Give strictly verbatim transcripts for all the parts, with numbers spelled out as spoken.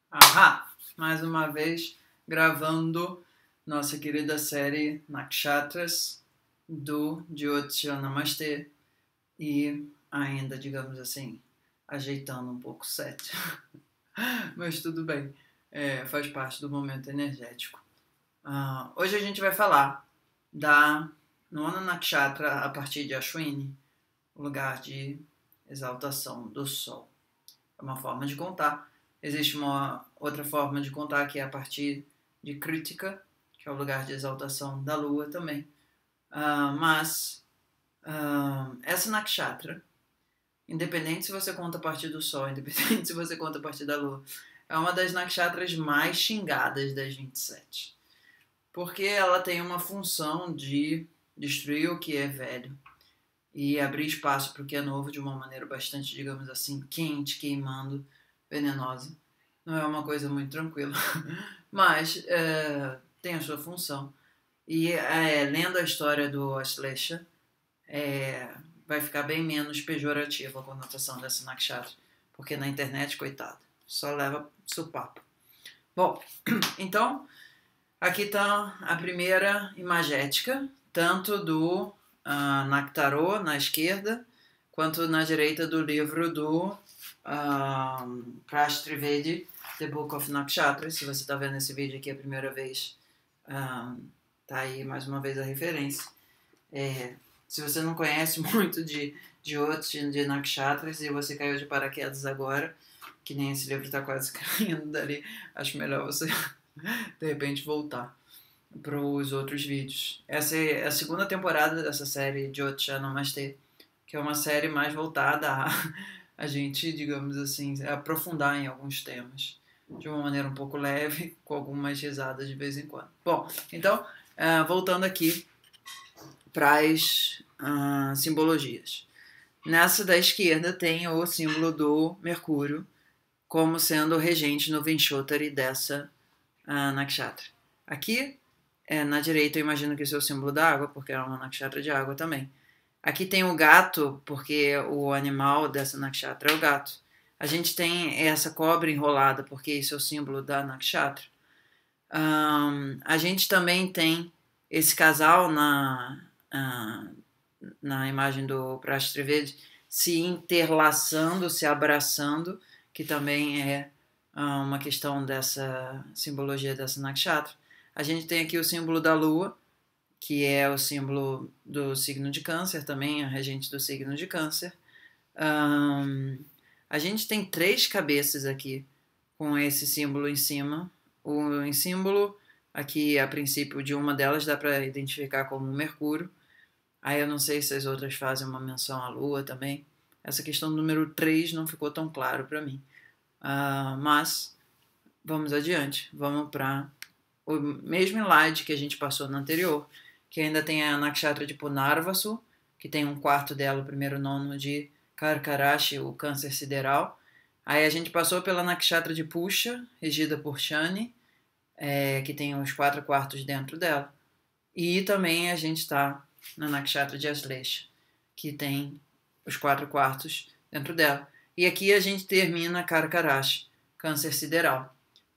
Ahá! Mais uma vez gravando nossa querida série Nakshatras do Jyotisha Namastê e ainda, digamos assim, ajeitando um pouco o set. Mas tudo bem, é, faz parte do momento energético. Uh, hoje a gente vai falar da nona Nakshatra a partir de Ashwini, o lugar de exaltação do Sol. É uma forma de contar. Existe uma outra forma de contar que é a partir de Kritika, que é o lugar de exaltação da Lua também. Uh, mas uh, essa Nakshatra, independente se você conta a partir do Sol, independente se você conta a partir da Lua, é uma das Nakshatras mais xingadas das vinte e sete. Porque ela tem uma função de destruir o que é velho e abrir espaço para o que é novo de uma maneira bastante, digamos assim, quente, queimando, venenosa. Não é uma coisa muito tranquila, mas é, tem a sua função. E é, lendo a história do Aslesha, é, vai ficar bem menos pejorativa a conotação dessa Nakshatra, porque na internet, coitado, só leva supapo. Bom, então, aqui está a primeira imagética, tanto do uh, Naktarô, na esquerda, quanto na direita do livro do uh, Prash Trivedi, The Book of Nakshatra. Se você está vendo esse vídeo aqui a primeira vez, uh, tá aí mais uma vez a referência. É, se você não conhece muito de Jyotish, de Nakshatras, e você caiu de paraquedas agora, que nem esse livro está quase caindo dali, acho melhor você de repente voltar para os outros vídeos. Essa é a segunda temporada dessa série Jyotisha Namastê, que é uma série mais voltada a, a gente, digamos assim, aprofundar em alguns temas de uma maneira um pouco leve, com algumas risadas de vez em quando. Bom, então, uh, voltando aqui para as uh, simbologias. Nessa da esquerda tem o símbolo do Mercúrio, como sendo o regente no Vinchotari dessa uh, Nakshatra. Aqui, é, na direita, eu imagino que esse é o símbolo da água, porque é uma Nakshatra de água também. Aqui tem o gato, porque o animal dessa Nakshatra é o gato. A gente tem essa cobra enrolada, porque esse é o símbolo da Nakshatra. Um, a gente também tem esse casal na, uh, na imagem do Prash Trivedi se interlaçando, se abraçando, que também é uh, uma questão dessa simbologia dessa Nakshatra. A gente tem aqui o símbolo da Lua, que é o símbolo do signo de Câncer, também a regente do signo de Câncer. Um, a gente tem três cabeças aqui com esse símbolo em cima. O em símbolo, aqui a princípio de uma delas dá para identificar como Mercúrio. Aí eu não sei se as outras fazem uma menção à Lua também. Essa questão do número três não ficou tão claro para mim. Uh, mas vamos adiante, vamos para o mesmo slide que a gente passou no anterior, que ainda tem a Nakshatra de Punarvasu, que tem um quarto dela, o primeiro nono de Karkarashi, o câncer sideral. Aí a gente passou pela Nakshatra de Pusha, regida por Shani, é, que tem os quatro quartos dentro dela. E também a gente está na Nakshatra de Aslesha, que tem os quatro quartos dentro dela. E aqui a gente termina Karkarashi, câncer sideral.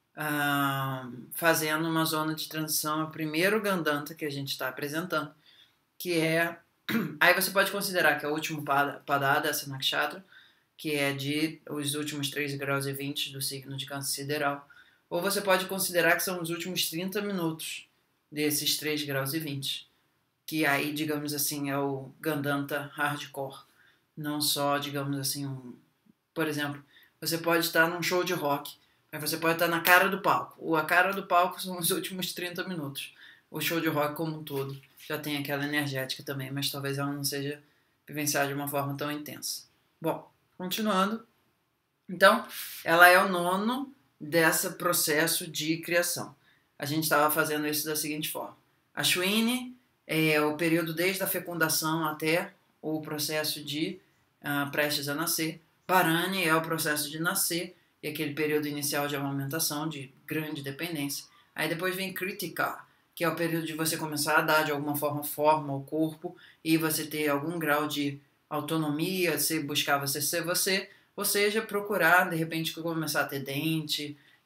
Uh, fazendo uma zona de transição ao primeiro Gandanta que a gente está apresentando, que é... Aí você pode considerar que é o último Padá dessa Nakshatra, que é de os últimos três graus e vinte do signo de Câncer sideral. Ou você pode considerar que são os últimos trinta minutos desses três graus e vinte, que aí, digamos assim, é o Gandanta hardcore. Não só, digamos assim, um... Por exemplo, você pode estar num show de rock, mas você pode estar na cara do palco. Ou a cara do palco são os últimos trinta minutos. O show de rock como um todo já tem aquela energética também, mas talvez ela não seja vivenciada de uma forma tão intensa. Bom, continuando. Então, ela é o nono desse processo de criação. A gente estava fazendo isso da seguinte forma. A Ashwini é o período desde a fecundação até o processo de uh, prestes a nascer. Parani é o processo de nascer e aquele período inicial de amamentação, de grande dependência. Aí depois vem Kritika, que é o período de você começar a dar de alguma forma forma ao corpo e você ter algum grau de autonomia, você buscar você ser você, ou seja, procurar de repente começar a ter dente,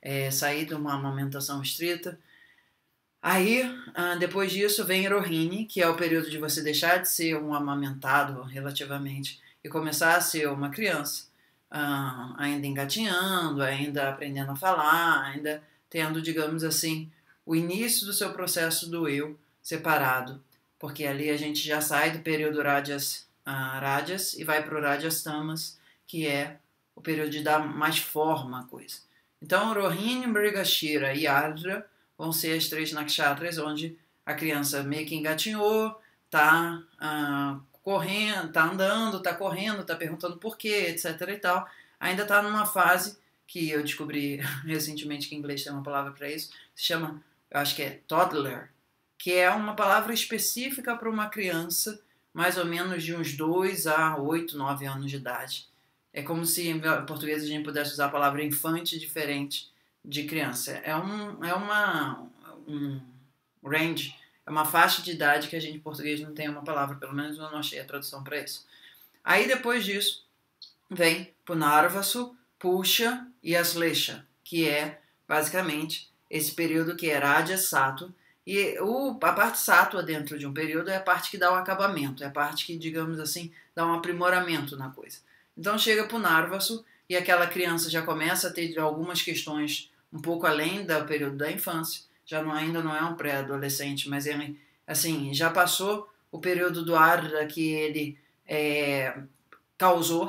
é, sair de uma amamentação estrita. Aí, depois disso, vem Rohini, que é o período de você deixar de ser um amamentado, relativamente, e começar a ser uma criança, ainda engatinhando, ainda aprendendo a falar, ainda tendo, digamos assim, o início do seu processo do eu separado, porque ali a gente já sai do período Rajas, uh, Rajas e vai para o Rajas Tamas, que é o período de dar mais forma à coisa. Então, Rohini, Mrigashira e Ardra vão ser as três nakshatras onde a criança meio que engatinhou, tá uh, correndo, tá andando, tá correndo, tá perguntando por quê, etc e tal. Ainda tá numa fase que eu descobri recentemente que em inglês tem uma palavra para isso, se chama, eu acho que é toddler, que é uma palavra específica para uma criança mais ou menos de uns dois a oito, nove anos de idade. É como se em português a gente pudesse usar a palavra infante diferente de criança. É, um, é uma um range, é uma faixa de idade que a gente em português não tem uma palavra, pelo menos eu não achei a tradução para isso. Aí depois disso vem Punarvasu, Pusha e Aslesha, que é basicamente esse período que é Raja Sattva. E o, a parte sátua dentro de um período é a parte que dá o acabamento, é a parte que, digamos assim, dá um aprimoramento na coisa. Então chega para o Narvasu e aquela criança já começa a ter algumas questões um pouco além do período da infância, já não, ainda não é um pré-adolescente, mas ele assim, já passou o período do Arra que ele é, causou.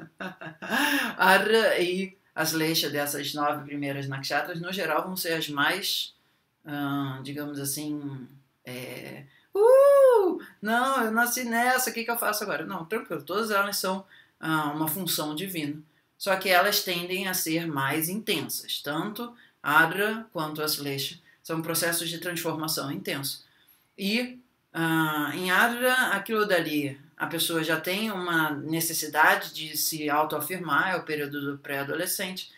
Arra e as leixas dessas nove primeiras nakshatras, no geral, vão ser as mais... Hum, digamos assim, é, uh, não, eu nasci nessa, o que, que eu faço agora? Não, tranquilo, todas elas são uh, uma função divina, só que elas tendem a ser mais intensas, tanto Adra quanto as Lesha são processos de transformação intensos. E uh, em Adra, aquilo dali, a pessoa já tem uma necessidade de se autoafirmar, é o período do pré-adolescente.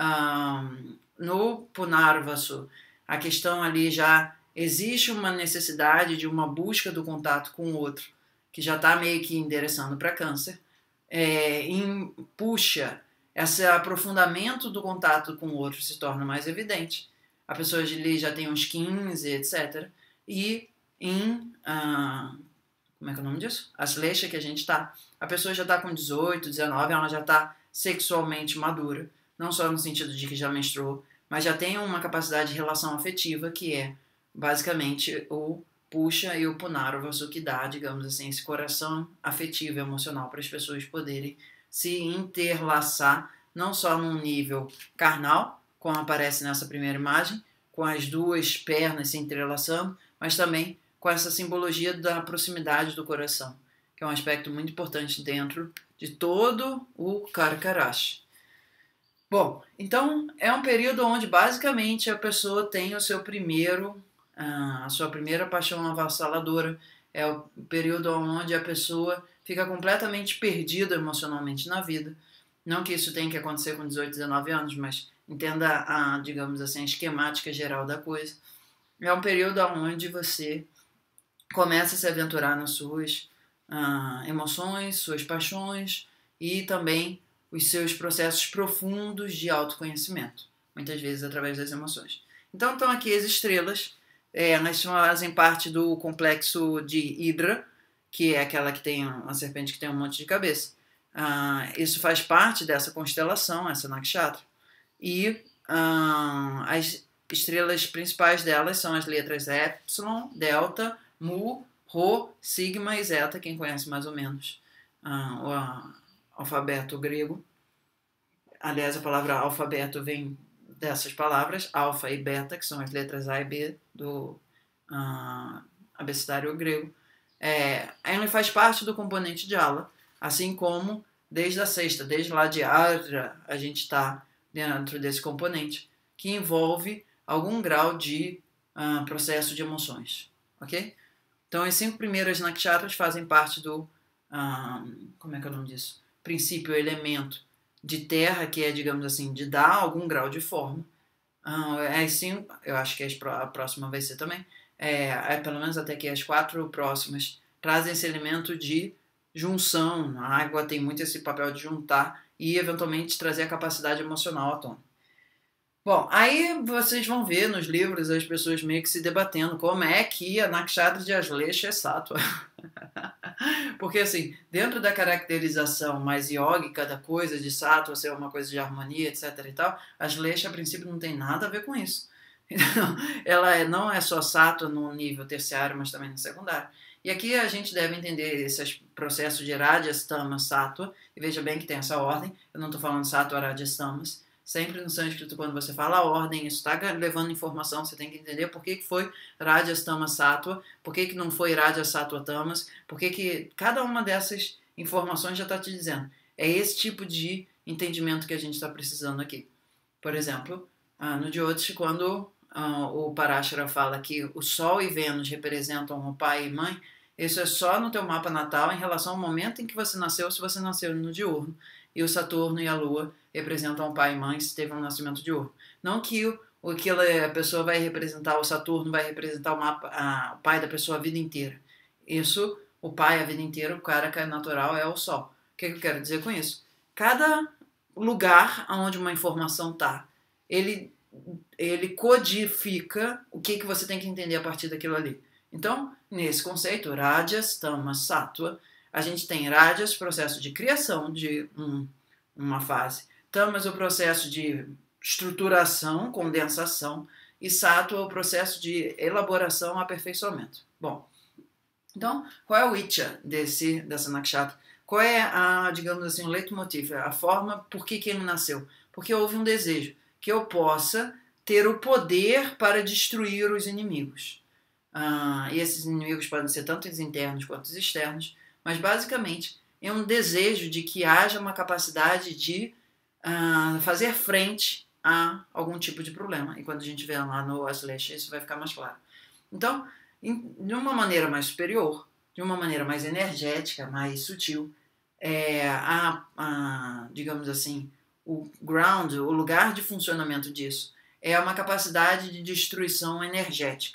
Uh, no Punarvasu, a questão ali já existe uma necessidade de uma busca do contato com o outro, que já está meio que endereçando para câncer. É, em Puxa, esse aprofundamento do contato com o outro se torna mais evidente. A pessoa ali já tem uns quinze, etcétera. E em... Ah, como é que é o nome disso? Aslesha, que a gente está. A pessoa já está com dezoito, dezenove, ela já está sexualmente madura. Não só no sentido de que já menstruou, mas já tem uma capacidade de relação afetiva que é basicamente o Pusha e o Punarvasu que dá, digamos assim, esse coração afetivo e emocional para as pessoas poderem se interlaçar, não só num nível carnal, como aparece nessa primeira imagem, com as duas pernas se entrelaçando, mas também com essa simbologia da proximidade do coração, que é um aspecto muito importante dentro de todo o Karkarash. Bom, então é um período onde basicamente a pessoa tem o seu primeiro, a sua primeira paixão avassaladora, é o período onde a pessoa fica completamente perdida emocionalmente na vida. Não que isso tenha que acontecer com dezoito, dezenove anos, mas entenda a, digamos assim, a esquemática geral da coisa. É um período onde você começa a se aventurar nas suas uh, emoções, suas paixões e também os seus processos profundos de autoconhecimento, muitas vezes através das emoções. Então estão aqui as estrelas, é, elas fazem parte do complexo de Hidra, que é aquela que tem uma serpente que tem um monte de cabeça. Uh, isso faz parte dessa constelação, essa nakshatra. E uh, as estrelas principais delas são as letras Epsilon, Delta, Mu, Rho, Sigma e Zeta, quem conhece mais ou menos uh, o alfabeto grego. Aliás, a palavra alfabeto vem dessas palavras, alfa e beta, que são as letras A e B do uh, abecedário grego. É, ele faz parte do componente de ala, assim como desde a sexta, desde lá de Adra, a gente está dentro desse componente, que envolve algum grau de uh, processo de emoções, ok? Então, as cinco primeiras nakshatras fazem parte do, uh, como é que é o nome disso? Princípio, elemento de terra, que é, digamos assim, de dar algum grau de forma. Uh, é assim, eu acho que a próxima vai ser também, é, é, pelo menos até que as quatro próximas trazem esse elemento de junção. A água tem muito esse papel de juntar e, eventualmente, trazer a capacidade emocional à tona. Bom, aí vocês vão ver nos livros as pessoas meio que se debatendo como é que a Nakshatra de Aslesha é sátua. Porque, assim, dentro da caracterização mais iógica da coisa, de sátua ser uma coisa de harmonia, etc e tal, Aslesha, a princípio, não tem nada a ver com isso. Então, ela é, não é só sátua no nível terciário, mas também no secundário. E aqui a gente deve entender esse processo de Rajas, Tamas, Sattva, e veja bem que tem essa ordem, eu não estou falando Sattva, Rajas, Tamas. Sempre no sânscrito, quando você fala a ordem, isso está levando informação, você tem que entender por que, que foi Rajas, Tamas, Sattva, por que, que não foi Rajas, Sattva, Tamas, por que, que cada uma dessas informações já está te dizendo. É esse tipo de entendimento que a gente está precisando aqui. Por exemplo, no Jyotish, quando o Parashara fala que o Sol e Vênus representam o pai e mãe, isso é só no teu mapa natal em relação ao momento em que você nasceu, se você nasceu no diurno. E o Saturno e a Lua representam o pai e mãe se teve um nascimento diurno. Não que o, o que a pessoa vai representar, o Saturno vai representar o, mapa, a, o pai da pessoa a vida inteira. Isso, o pai a vida inteira, o cara que é natural é o Sol. O que, que eu quero dizer com isso? Cada lugar onde uma informação está, ele, ele codifica o que, que você tem que entender a partir daquilo ali. Então, nesse conceito, Rajas, Tamas, Sattva, a gente tem Rajas, processo de criação de um, uma fase, Tamas, o processo de estruturação, condensação, e Sattva, o processo de elaboração, aperfeiçoamento. Bom, então, qual é o Icha desse, dessa Nakshatra? Qual é a, digamos assim, o leitmotiv, a forma por que, que ele nasceu? Porque houve um desejo, que eu possa ter o poder para destruir os inimigos. Ah, e esses inimigos podem ser tanto os internos quanto os externos, mas basicamente é um desejo de que haja uma capacidade de ah, fazer frente a algum tipo de problema. E quando a gente vê lá no Aslesha, isso vai ficar mais claro. Então, de uma maneira mais superior, de uma maneira mais energética, mais sutil, é, a, a, digamos assim, o ground, o lugar de funcionamento disso, é uma capacidade de destruição energética.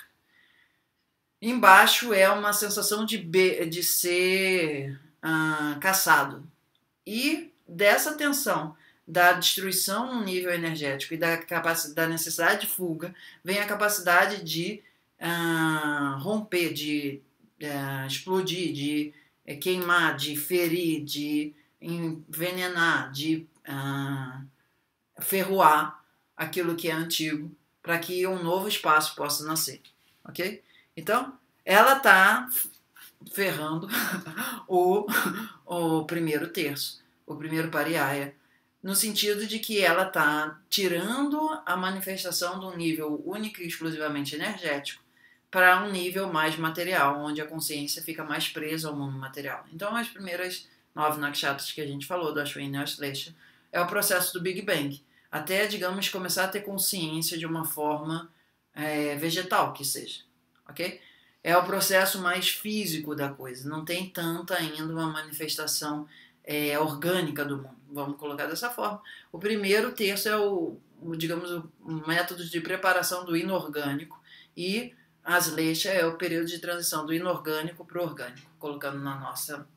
Embaixo é uma sensação de, be, de ser ah, caçado. E dessa tensão da destruição no nível energético e da, capacidade, da necessidade de fuga, vem a capacidade de uh, romper, de uh, explodir, de uh, queimar, de ferir, de envenenar, de uh, ferroar aquilo que é antigo, para que um novo espaço possa nascer. Ok? Então, ela está ferrando o, o primeiro terço, o primeiro pariaya, no sentido de que ela está tirando a manifestação de um nível único e exclusivamente energético para um nível mais material, onde a consciência fica mais presa ao mundo material. Então, as primeiras nove nakshatras que a gente falou, do Ashwini e Aslesha, é o processo do Big Bang, até, digamos, começar a ter consciência de uma forma é, vegetal, que seja, ok? É o processo mais físico da coisa, não tem tanta ainda uma manifestação é, orgânica do mundo, vamos colocar dessa forma. O primeiro terço é o, o digamos, o método de preparação do inorgânico, e Aslesha é o período de transição do inorgânico para o orgânico, colocando na nossa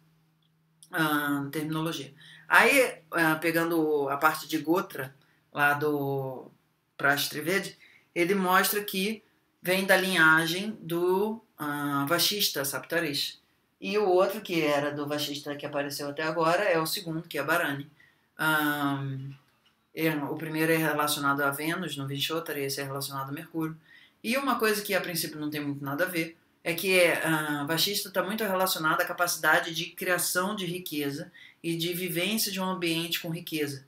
uh, terminologia. Aí, uh, pegando a parte de Gotra, lá do Prash Trivedi, ele mostra que vem da linhagem do uh, Vashista Saptarishi. E o outro, que era do Vashista que apareceu até agora, é o segundo, que é Bharani. Um, é, o primeiro é relacionado a Vênus, no Vishotara, e esse é relacionado a Mercúrio. E uma coisa que a princípio não tem muito nada a ver, é que uh, Vashista está muito relacionado à capacidade de criação de riqueza e de vivência de um ambiente com riqueza.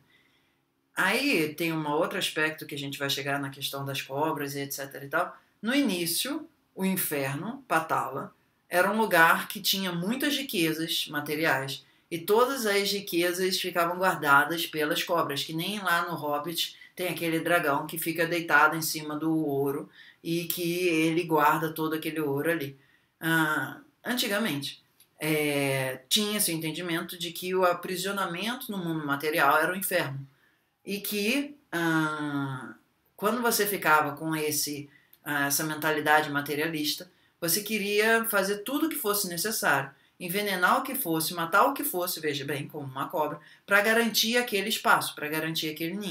Aí tem um outro aspecto que a gente vai chegar na questão das cobras e etc e tal. No início, o inferno, Patala, era um lugar que tinha muitas riquezas materiais, e todas as riquezas ficavam guardadas pelas cobras, que nem lá no Hobbit tem aquele dragão que fica deitado em cima do ouro e que ele guarda todo aquele ouro ali. Ah, antigamente, é, tinha esse entendimento de que o aprisionamento no mundo material era o inferno, e que ah, quando você ficava com esse, ah, essa mentalidade materialista, você queria fazer tudo o que fosse necessário, envenenar o que fosse, matar o que fosse, veja bem, como uma cobra, para garantir aquele espaço, para garantir aquele ninho.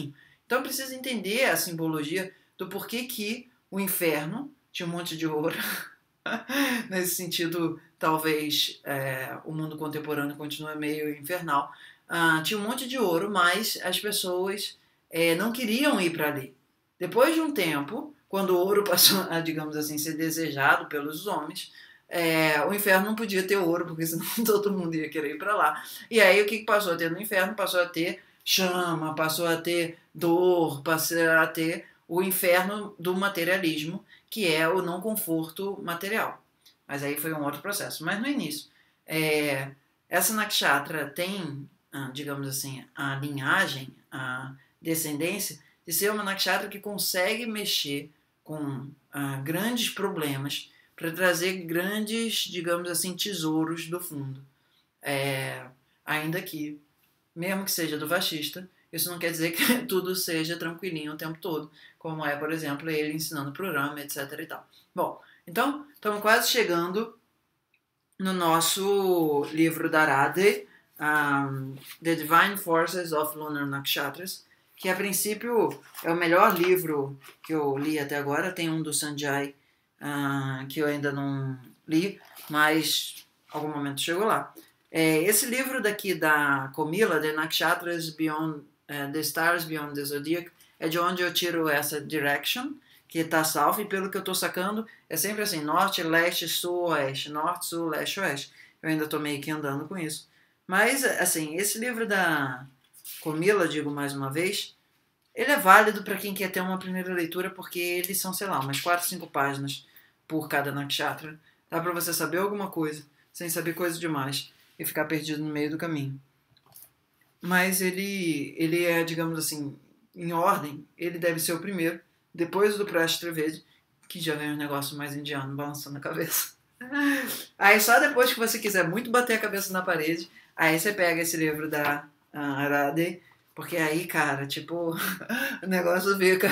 Então precisa entender a simbologia do porquê que o inferno tinha um monte de ouro. Nesse sentido, talvez é, o mundo contemporâneo continue meio infernal. Ah, tinha um monte de ouro, mas as pessoas é, não queriam ir para ali. Depois de um tempo, quando o ouro passou a, digamos assim, ser desejado pelos homens, é, o inferno não podia ter ouro, porque senão todo mundo ia querer ir para lá. E aí o que passou a ter no inferno? Passou a ter chama, passou a ter dor, passou a ter o inferno do materialismo, que é o não conforto material. Mas aí foi um outro processo. Mas no início, é, essa nakshatra tem, digamos assim, a linhagem, a descendência de ser uma nakshatra que consegue mexer com ah, grandes problemas para trazer grandes, digamos assim, tesouros do fundo. É, ainda que, mesmo que seja do Vashista, isso não quer dizer que tudo seja tranquilinho o tempo todo, como é, por exemplo, ele ensinando pro Rama, etc e tal. Bom, então, estamos quase chegando no nosso livro da Radhe, um, The Divine Forces of Lunar Nakshatras, que a princípio é o melhor livro que eu li até agora. Tem um do Sanjay uh, que eu ainda não li, mas algum momento chegou lá. É, esse livro daqui da Komila, The Nakshatras Beyond uh, the Stars Beyond the Zodiac, é de onde eu tiro essa direction, que está salvo, e pelo que eu estou sacando, é sempre assim, norte, leste, sul, oeste, norte, sul, leste, oeste. Eu ainda estou meio que andando com isso. Mas, assim, esse livro da Komila, digo mais uma vez, ele é válido para quem quer ter uma primeira leitura, porque eles são, sei lá, umas quatro, cinco páginas por cada nakshatra. Dá para você saber alguma coisa, sem saber coisa demais, e ficar perdido no meio do caminho. Mas ele, ele é, digamos assim, em ordem, ele deve ser o primeiro, depois do Prash Trivedi, que já vem um negócio mais indiano, balançando a cabeça. Aí só depois que você quiser muito bater a cabeça na parede, aí você pega esse livro da uh, Radhe, porque aí, cara, tipo, o negócio fica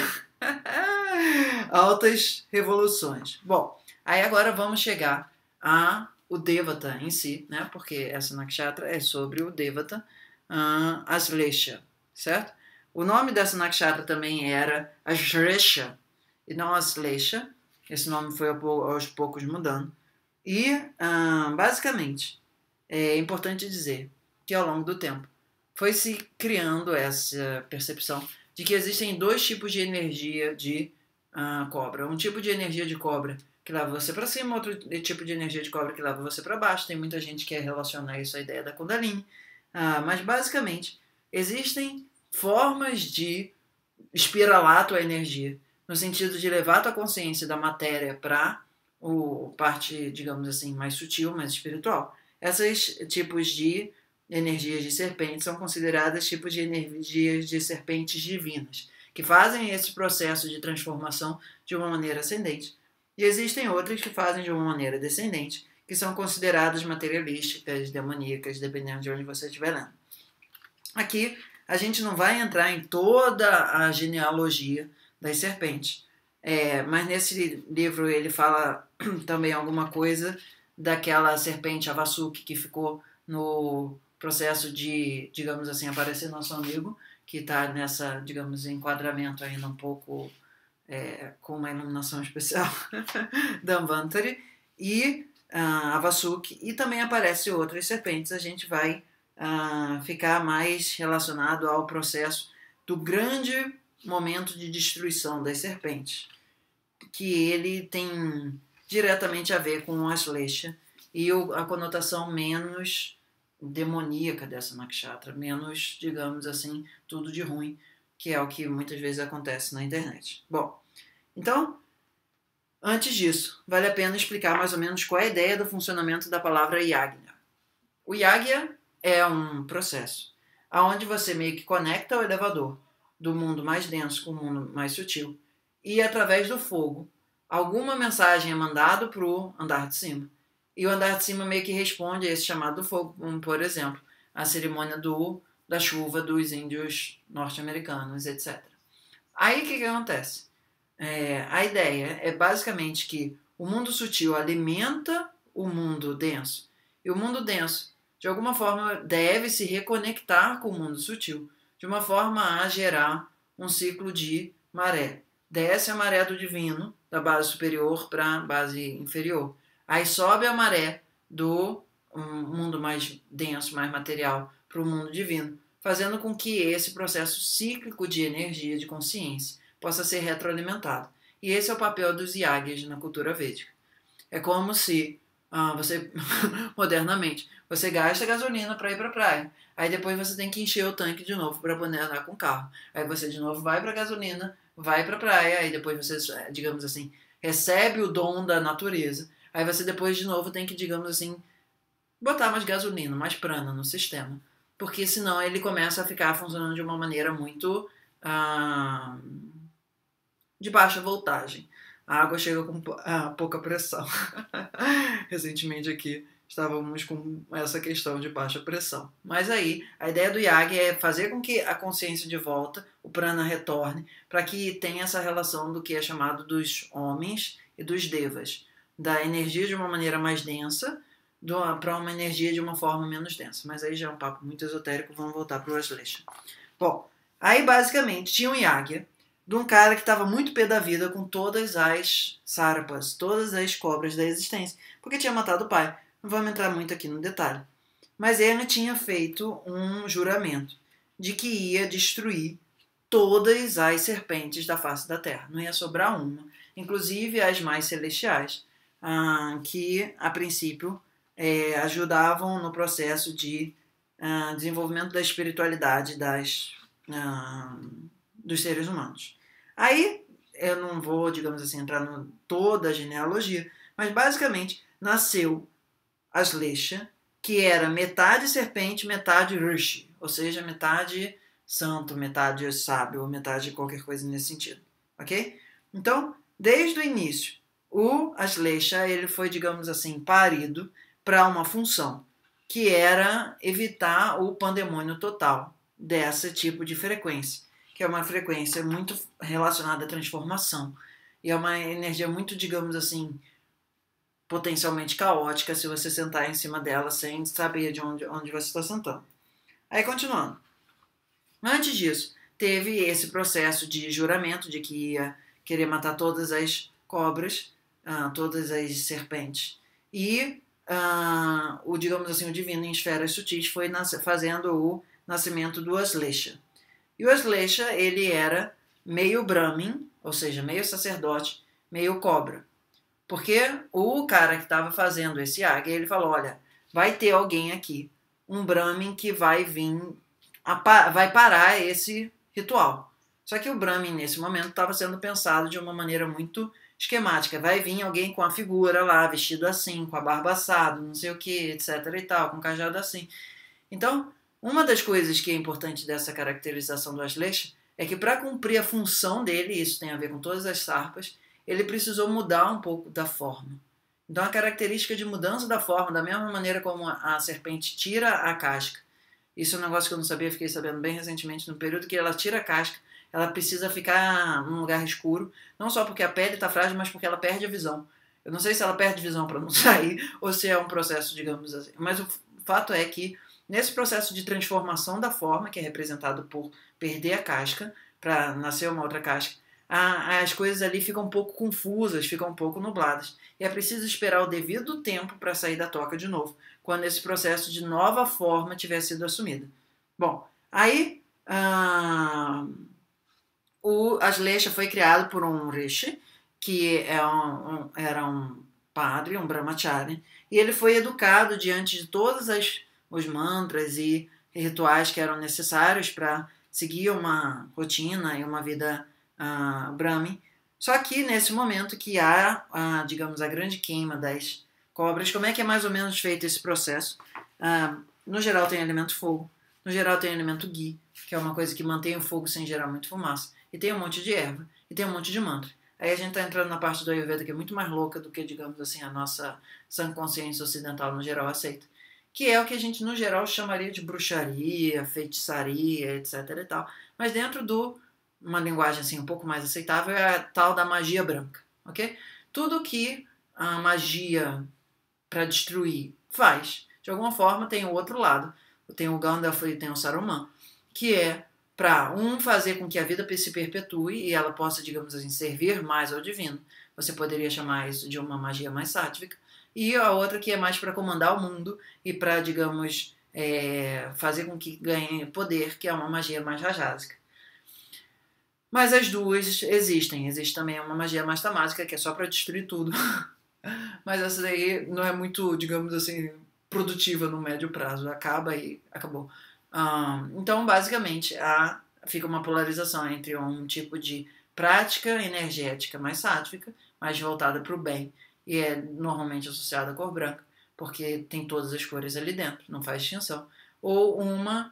altas revoluções. Bom, aí agora vamos chegar a o Devata em si, né? Porque essa nakshatra é sobre o Devata, uh, Aslesha, certo? O nome dessa nakshatra também era Ajresha, e não Aslesha. Esse nome foi aos poucos mudando. E, uh, basicamente, é importante dizer que ao longo do tempo foi se criando essa percepção de que existem dois tipos de energia de uh, cobra. Um tipo de energia de cobra que leva você para cima, outro tipo de energia de cobra que leva você para baixo. Tem muita gente que quer relacionar isso à ideia da Kundalini. Uh, mas, basicamente, existem formas de espiralar a tua energia, no sentido de levar a tua consciência da matéria para a parte, digamos assim, mais sutil, mais espiritual. Esses tipos de energias de serpentes são consideradas tipos de energias de serpentes divinas, que fazem esse processo de transformação de uma maneira ascendente. E existem outras que fazem de uma maneira descendente, que são consideradas materialísticas, demoníacas, dependendo de onde você estiver lendo. Aqui, a gente não vai entrar em toda a genealogia das serpentes, é, mas nesse livro ele fala também alguma coisa daquela serpente Avasuki que ficou no processo de, digamos assim, aparecer nosso amigo, que está nessa, digamos, enquadramento ainda um pouco é, com uma iluminação especial da Anvantari, e uh, Avasuki, e também aparece outras serpentes. A gente vai uh, ficar mais relacionado ao processo do grande momento de destruição das serpentes, que ele tem diretamente a ver com o Aslesha e a conotação menos demoníaca dessa nakshatra, menos, digamos assim, tudo de ruim, que é o que muitas vezes acontece na internet. Bom, então, antes disso, vale a pena explicar mais ou menos qual é a ideia do funcionamento da palavra yagna. O yagna é um processo onde você meio que conecta o elevador do mundo mais denso com o mundo mais sutil, e através do fogo, alguma mensagem é mandada para o andar de cima. E o andar de cima meio que responde a esse chamado do fogo, como, por exemplo, a cerimônia do, da chuva dos índios norte-americanos, etcétera. Aí o que, que acontece? É, a ideia é basicamente que o mundo sutil alimenta o mundo denso, e o mundo denso, de alguma forma, deve se reconectar com o mundo sutil, de uma forma a gerar um ciclo de maré. Desce a maré do divino, da base superior para a base inferior. Aí sobe a maré do um mundo mais denso, mais material, para o mundo divino, fazendo com que esse processo cíclico de energia, de consciência, possa ser retroalimentado. E esse é o papel dos yagyas na cultura védica. É como se ah, você, modernamente, você gasta gasolina para ir para a praia. Aí depois você tem que encher o tanque de novo para poder andar com o carro. Aí você de novo vai para a gasolina, vai para a praia, aí depois você, digamos assim, recebe o dom da natureza. Aí você depois de novo tem que, digamos assim, botar mais gasolina, mais prana no sistema. Porque senão ele começa a ficar funcionando de uma maneira muito ah, de baixa voltagem. A água chega com ah, pouca pressão. Recentemente aqui estávamos com essa questão de baixa pressão. Mas aí, a ideia do Yagya é fazer com que a consciência de volta, o prana retorne, para que tenha essa relação do que é chamado dos homens e dos devas. Da energia de uma maneira mais densa para uma energia de uma forma menos densa. Mas aí já é um papo muito esotérico, vamos voltar para o Aslesha. Bom, aí basicamente tinha um Yagya de um cara que estava muito pé da vida com todas as sarpas, todas as cobras da existência, porque tinha matado o pai. Não vamos entrar muito aqui no detalhe. Mas ele tinha feito um juramento de que ia destruir todas as serpentes da face da terra. Não ia sobrar uma, inclusive as mais celestiais, ah, que a princípio é, ajudavam no processo de ah, desenvolvimento da espiritualidade das, ah, dos seres humanos. Aí, eu não vou, digamos assim, entrar em toda a genealogia, mas basicamente nasceu Aslesha, que era metade serpente, metade rishi, ou seja, metade santo, metade sábio, metade qualquer coisa nesse sentido, ok? Então, desde o início, o Aslesha, ele foi, digamos assim, parido para uma função, que era evitar o pandemônio total desse tipo de frequência, que é uma frequência muito relacionada à transformação, e é uma energia muito, digamos assim, potencialmente caótica se você sentar em cima dela sem saber de onde, onde você está sentando. Aí, continuando. Antes disso, teve esse processo de juramento de que ia querer matar todas as cobras, uh, todas as serpentes. E, uh, o, digamos assim, o divino em esferas sutis foi fazendo o nascimento do Aslesha. E o Aslesha, ele era meio Brahmin, ou seja, meio sacerdote, meio cobra. Porque o cara que estava fazendo esse águia, ele falou, olha, vai ter alguém aqui, um Brahmin que vai vir, a, vai parar esse ritual. Só que o Brahmin, nesse momento, estava sendo pensado de uma maneira muito esquemática. Vai vir alguém com a figura lá, vestido assim, com a barba assada, não sei o que, etc e tal, com o cajado assim. Então, uma das coisas que é importante dessa caracterização do Aslesha é que para cumprir a função dele, isso tem a ver com todas as sarpas, ele precisou mudar um pouco da forma. Então, a característica de mudança da forma, da mesma maneira como a serpente tira a casca, isso é um negócio que eu não sabia, fiquei sabendo bem recentemente, no período que ela tira a casca, ela precisa ficar num lugar escuro, não só porque a pele está frágil, mas porque ela perde a visão. Eu não sei se ela perde visão para não sair, ou se é um processo, digamos assim. Mas o fato é que, nesse processo de transformação da forma, que é representado por perder a casca, para nascer uma outra casca, as coisas ali ficam um pouco confusas, ficam um pouco nubladas. E é preciso esperar o devido tempo para sair da toca de novo, quando esse processo de nova forma tiver sido assumida. Bom, aí ah, o Aslesha foi criado por um rishi, que é um, um, era um padre, um brahmachari, e ele foi educado diante de todos as, os mantras e rituais que eram necessários para seguir uma rotina e uma vida Uh, Brahmin. Só que nesse momento que há, uh, digamos, a grande queima das cobras, como é que é mais ou menos feito esse processo? Uh, no geral tem elemento fogo, no geral tem elemento ghee, que é uma coisa que mantém o fogo sem gerar muito fumaça, e tem um monte de erva, e tem um monte de mantra. Aí a gente está entrando na parte do Ayurveda que é muito mais louca do que, digamos assim, a nossa sã consciência ocidental no geral aceita, que é o que a gente no geral chamaria de bruxaria, feitiçaria, etc e tal, mas dentro do uma linguagem assim um pouco mais aceitável é a tal da magia branca, ok? Tudo que a magia para destruir faz, de alguma forma tem o outro lado, tem o Gandalf e tem o Saruman, que é para, um, fazer com que a vida se perpetue e ela possa, digamos assim, servir mais ao divino. Você poderia chamar isso de uma magia mais sátrica. E a outra que é mais para comandar o mundo e para, digamos, é, fazer com que ganhe poder, que é uma magia mais rajásica. Mas as duas existem. Existe também uma magia mais tamásica, que é só para destruir tudo. Mas essa daí não é muito, digamos assim, produtiva no médio prazo. Acaba e acabou. Um, então, basicamente, há, fica uma polarização entre um tipo de prática energética mais sátrica, mais voltada para o bem, e é normalmente associada à cor branca, porque tem todas as cores ali dentro, não faz distinção. Ou uma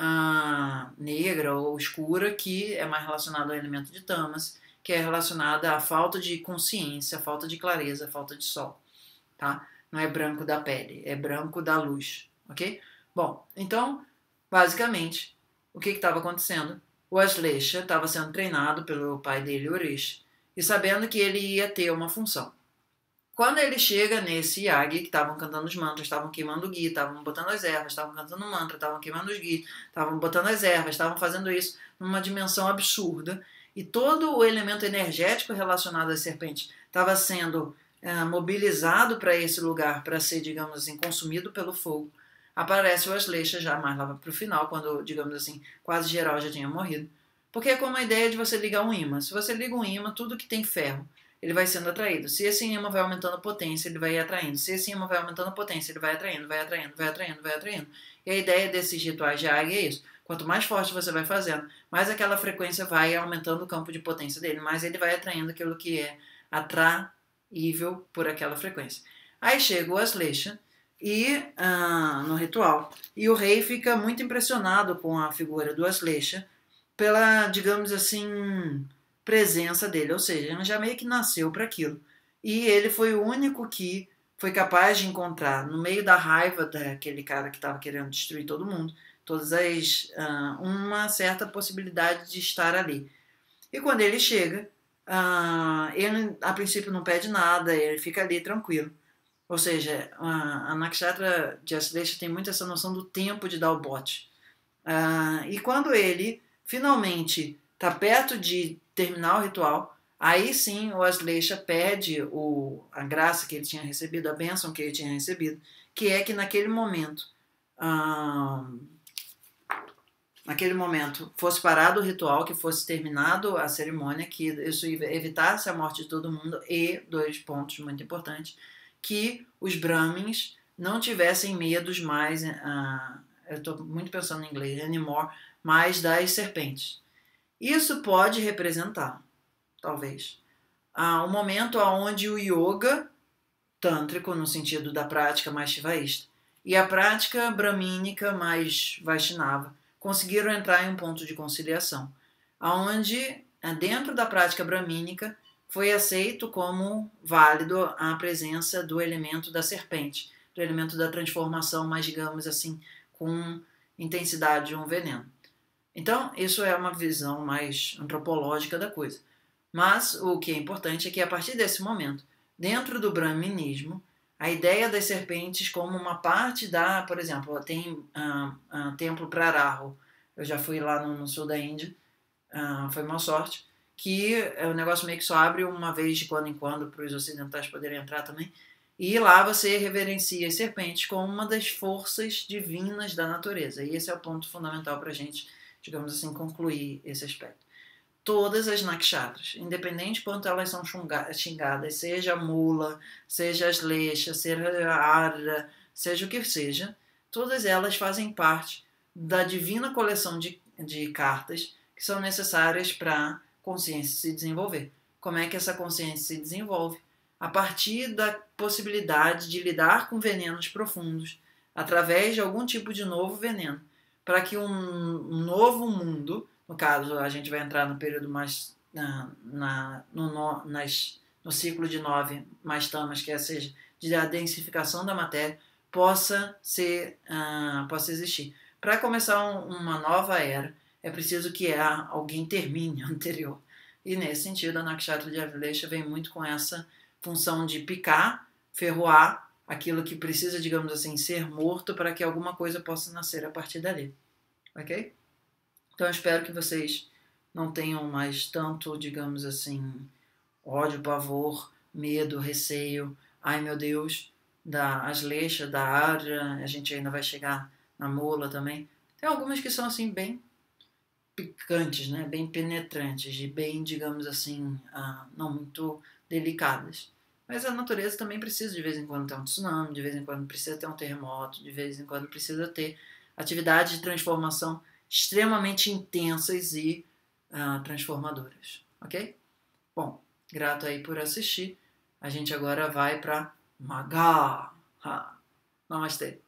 uh, negra ou escura, que é mais relacionada ao elemento de tamas, que é relacionada à falta de consciência, falta de clareza, falta de sol. Tá? Não é branco da pele, é branco da luz. Ok? Bom, então, basicamente, o que estava acontecendo? O Aslesha estava sendo treinado pelo pai dele, Urish, e sabendo que ele ia ter uma função. Quando ele chega nesse yagi, que estavam cantando os mantras, estavam queimando o ghee, estavam botando as ervas, estavam cantando o mantra, estavam queimando os ghee, estavam botando as ervas, estavam fazendo isso numa dimensão absurda, e todo o elemento energético relacionado às serpentes estava sendo é, mobilizado para esse lugar, para ser, digamos assim, consumido pelo fogo. Aparece o Aslesha já mais lá para o final, quando, digamos assim, quase geral já tinha morrido. Porque é como a ideia de você ligar um imã. Se você liga um imã, tudo que tem ferro, ele vai sendo atraído. Se esse imã vai aumentando a potência, ele vai atraindo. Se esse imã vai aumentando a potência, ele vai atraindo, vai atraindo, vai atraindo, vai atraindo. E a ideia desses rituais de águia é isso. Quanto mais forte você vai fazendo, mais aquela frequência vai aumentando o campo de potência dele, mais ele vai atraindo aquilo que é atraível por aquela frequência. Aí chega o Aslesha e, ah, no ritual, e o rei fica muito impressionado com a figura do Aslesha pela, digamos assim, presença dele, ou seja, ele já meio que nasceu para aquilo. E ele foi o único que foi capaz de encontrar, no meio da raiva daquele cara que estava querendo destruir todo mundo, todas as uh, uma certa possibilidade de estar ali. E quando ele chega, uh, ele a princípio não pede nada, ele fica ali tranquilo. Ou seja, uh, a Nakshatra de Aslesha tem muito essa noção do tempo de dar o bote. Uh, e quando ele finalmente está perto de terminar o ritual, aí sim o Aslesha pede o, a graça que ele tinha recebido, a bênção que ele tinha recebido, que é que naquele momento, hum, naquele momento fosse parado o ritual, que fosse terminado a cerimônia, que isso evitasse a morte de todo mundo e, dois pontos muito importantes, que os Brahmins não tivessem medos mais, uh, eu estou muito pensando em inglês, anymore, mais das serpentes. Isso pode representar, talvez, um momento onde o yoga tântrico, no sentido da prática mais shivaísta, e a prática brahmínica mais vaishnava conseguiram entrar em um ponto de conciliação, onde, dentro da prática brahmínica, foi aceito como válido a presença do elemento da serpente, do elemento da transformação, mas, digamos assim, com intensidade de um veneno. Então, isso é uma visão mais antropológica da coisa. Mas o que é importante é que, a partir desse momento, dentro do brahminismo, a ideia das serpentes como uma parte da... Por exemplo, tem uh, uh, templo para Rahu. Eu já fui lá no, no sul da Índia, uh, foi uma sorte, que o negócio meio que só abre uma vez de quando em quando para os ocidentais poderem entrar também. E lá você reverencia as serpentes como uma das forças divinas da natureza. E esse é o ponto fundamental para a gente, digamos assim, concluir esse aspecto. Todas as nakshatras, independente quanto elas são xingadas, seja mula, seja Aslesha, seja Ara, seja o que seja, todas elas fazem parte da divina coleção de, de cartas que são necessárias para a consciência se desenvolver. Como é que essa consciência se desenvolve? A partir da possibilidade de lidar com venenos profundos, através de algum tipo de novo veneno, para que um, um novo mundo, no caso a gente vai entrar no período mais na, na, no, no, nas, no ciclo de nove mais tamas, que é, seja, de a densificação da matéria, possa, ser, uh, possa existir. Para começar um, uma nova era, é preciso que a, alguém termine a anterior. E nesse sentido, a Nakshatra de Aslesha vem muito com essa função de picar, ferroar aquilo que precisa, digamos assim, ser morto para que alguma coisa possa nascer a partir dali. Ok? Então eu espero que vocês não tenham mais tanto, digamos assim, ódio, pavor, medo, receio. Ai meu Deus, da Aslecha, da Adra, a gente ainda vai chegar na Mola também. Tem algumas que são assim bem picantes, né? Bem penetrantes e bem, digamos assim, ah, não muito delicadas. Mas a natureza também precisa de vez em quando ter um tsunami, de vez em quando precisa ter um terremoto, de vez em quando precisa ter atividades de transformação extremamente intensas e uh, transformadoras, ok? Bom, grato aí por assistir. A gente agora vai para Magá. Namastê.